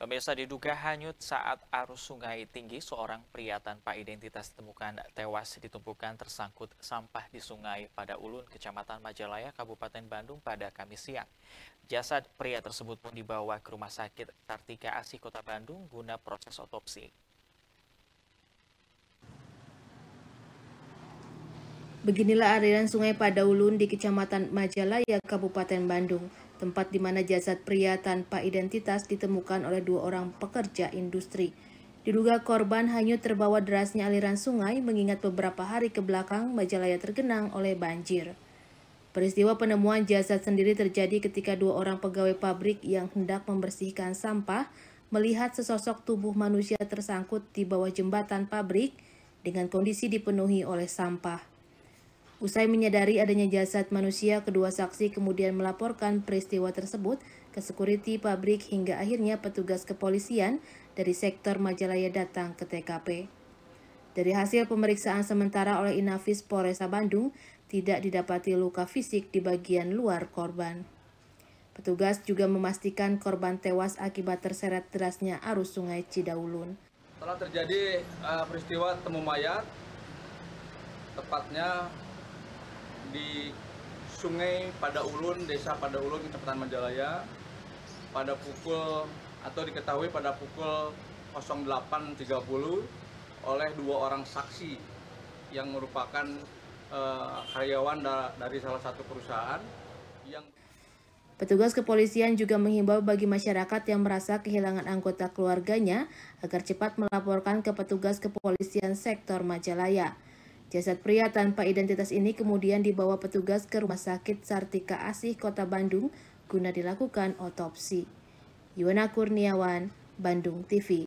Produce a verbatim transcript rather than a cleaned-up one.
Pemirsa, diduga hanyut saat arus sungai tinggi, seorang pria tanpa identitas ditemukan tewas di tumpukan tersangkut sampah di sungai pada Ulun, Kecamatan Majalaya, Kabupaten Bandung pada Kamis siang. Jasad pria tersebut pun dibawa ke Rumah Sakit Kartika Asih Kota Bandung guna proses otopsi. Beginilah aliran sungai pada Ulun di Kecamatan Majalaya, Kabupaten Bandung, tempat di mana jasad pria tanpa identitas ditemukan oleh dua orang pekerja industri. Diduga korban hanyut terbawa derasnya aliran sungai mengingat beberapa hari ke belakang Majalaya tergenang oleh banjir. Peristiwa penemuan jasad sendiri terjadi ketika dua orang pegawai pabrik yang hendak membersihkan sampah melihat sesosok tubuh manusia tersangkut di bawah jembatan pabrik dengan kondisi dipenuhi oleh sampah. Usai menyadari adanya jasad manusia, kedua saksi kemudian melaporkan peristiwa tersebut ke sekuriti pabrik hingga akhirnya petugas kepolisian dari sektor Majalaya datang ke T K P. Dari hasil pemeriksaan sementara oleh Inafis Polresta Bandung, tidak didapati luka fisik di bagian luar korban. Petugas juga memastikan korban tewas akibat terseret derasnya arus sungai Cidaulun. Telah terjadi uh, peristiwa temu mayat, tepatnya di Sungai Pada Ulun, Desa Pada Ulun, Kecamatan Majalaya, pada pukul atau diketahui pada pukul nol delapan tiga puluh oleh dua orang saksi yang merupakan uh, karyawan da dari salah satu perusahaan yang Petugas kepolisian juga menghimbau bagi masyarakat yang merasa kehilangan anggota keluarganya agar cepat melaporkan ke petugas kepolisian sektor Majalaya. Jasad pria tanpa identitas ini kemudian dibawa petugas ke Rumah Sakit Kartika Asih Kota Bandung guna dilakukan otopsi. Yuwana Kurniawan, Bandung T V.